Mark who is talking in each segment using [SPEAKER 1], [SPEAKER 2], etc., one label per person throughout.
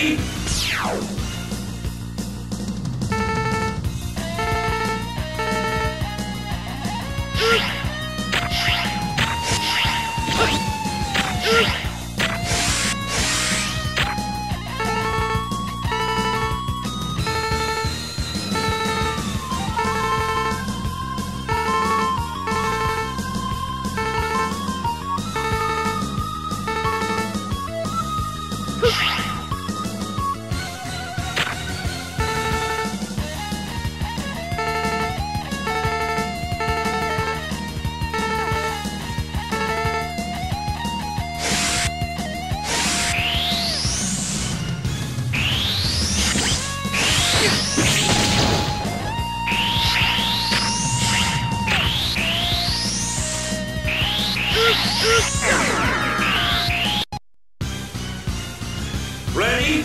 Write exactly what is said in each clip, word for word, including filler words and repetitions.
[SPEAKER 1] Ready? Ready?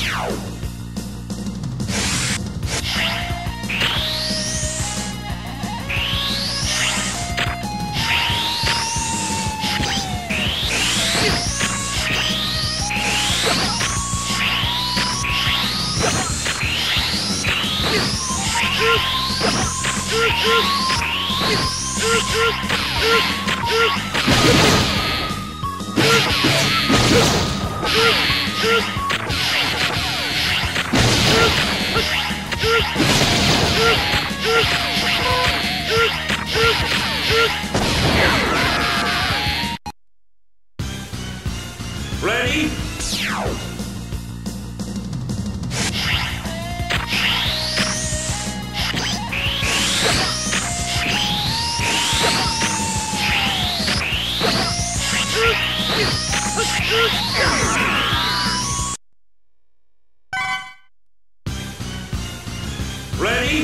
[SPEAKER 1] Ready? Ready?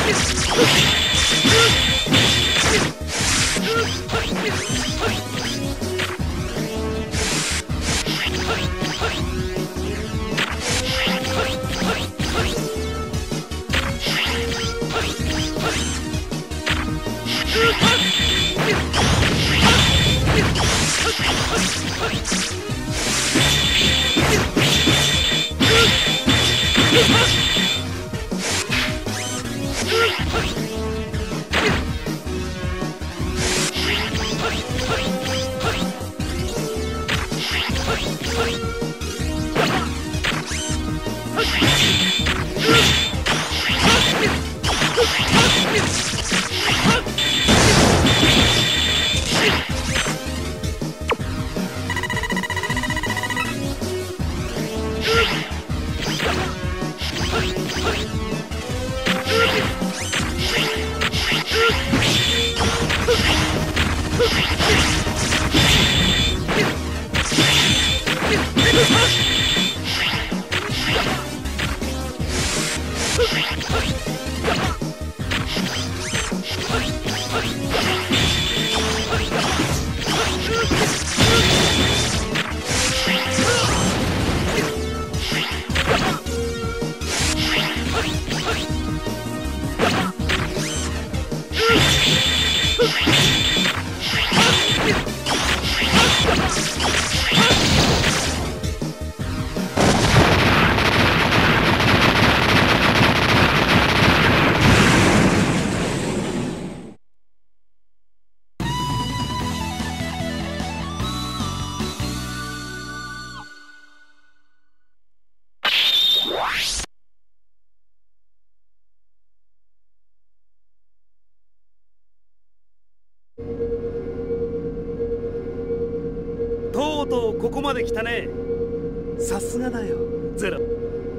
[SPEAKER 2] とうとうここまで来たね。さすがだよゼロ。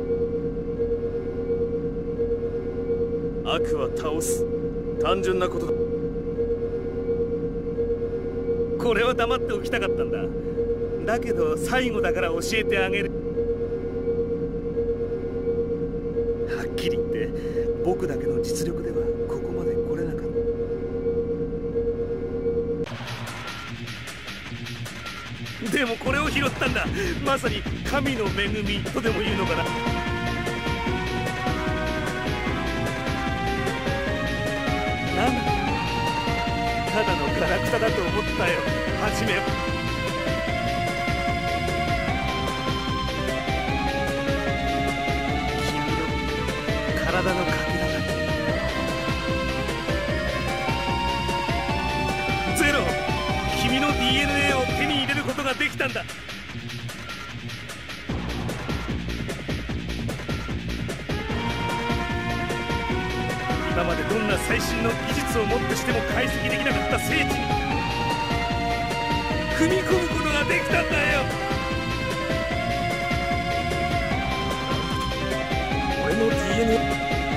[SPEAKER 2] 悪は倒す、単純なことだ。これは黙っておきたかったんだ。だけど最後だから教えてあげる。はっきり言って僕だけの実力ではここまで来れなかった。でもこれを拾ったんだ。まさに神の恵みとでも言うのかな。なんだ、ただのガラクタだと思ったよ、初めは。君の体のかけらだ。ゼロ、君の ディーエヌエー を手に入れることができたんだ。今までどんな最新の技術をもってしても解析できなかった聖地に踏み込むことができたんだよ。俺の ディーエヌエ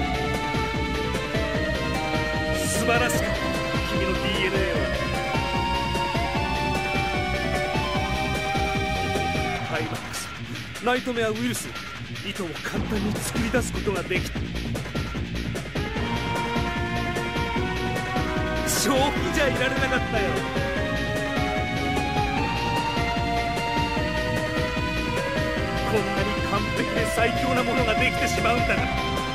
[SPEAKER 2] ー 素晴らしかった。君の ディーエヌエー はハイマックス、ナイトメアウイルスをいとも簡単に作り出すことができた。正気じゃいられなかったよ。こんなに完璧で最強なものができてしまうんだが。で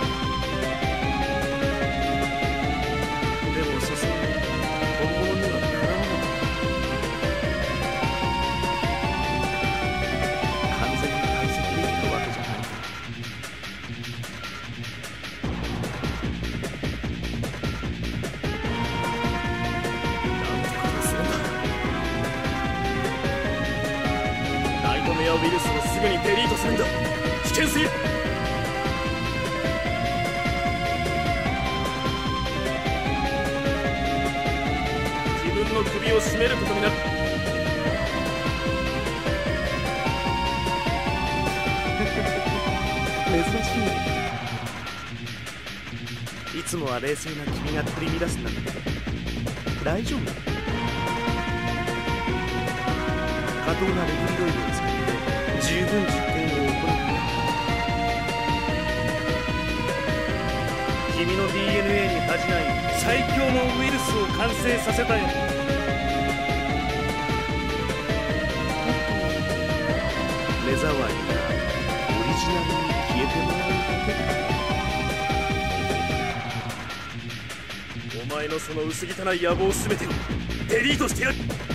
[SPEAKER 2] もさすがに本物にはかなわなかった。完全に解析できたわけじゃない。ウイルスをすぐにデリートするんだ。危険すぎる。自分の首を絞めることになる。珍しい。いつもは冷静な君が取り乱すんだけど大丈夫だ。過当なレブリロイドを使って十分実験を行った。 君の ディーエヌエー に恥じない最強のウイルスを完成させたよ。目障りなオリジナルに消えてもらうだけ。お前のその薄汚い野望すべてをデリートしてやる。